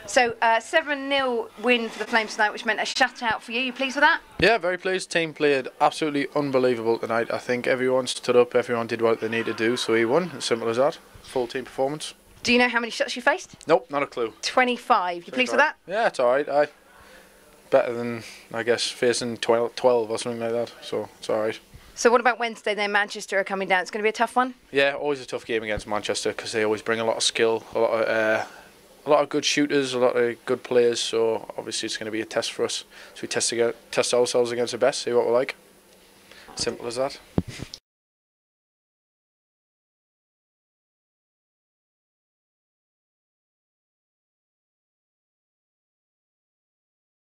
So 7-0 win for the Flames tonight, which meant a shutout for you. You pleased with that? Yeah, very pleased. Team played absolutely unbelievable tonight. I think everyone stood up, everyone did what they needed to do, so he won. As simple as that. Full team performance. Do you know how many shots you faced? Nope, not a clue. 25. You pleased with that? Yeah, it's alright. Better than, I guess, facing 12 or something like that, so it's alright. So what about Wednesday then? Manchester are coming down. It's going to be a tough one? Yeah, always a tough game against Manchester because they always bring a lot of skill, a lot of good shooters, a lot of good players, so obviously it's going to be a test for us. So we test ourselves against the best, see what we're like. Simple as that.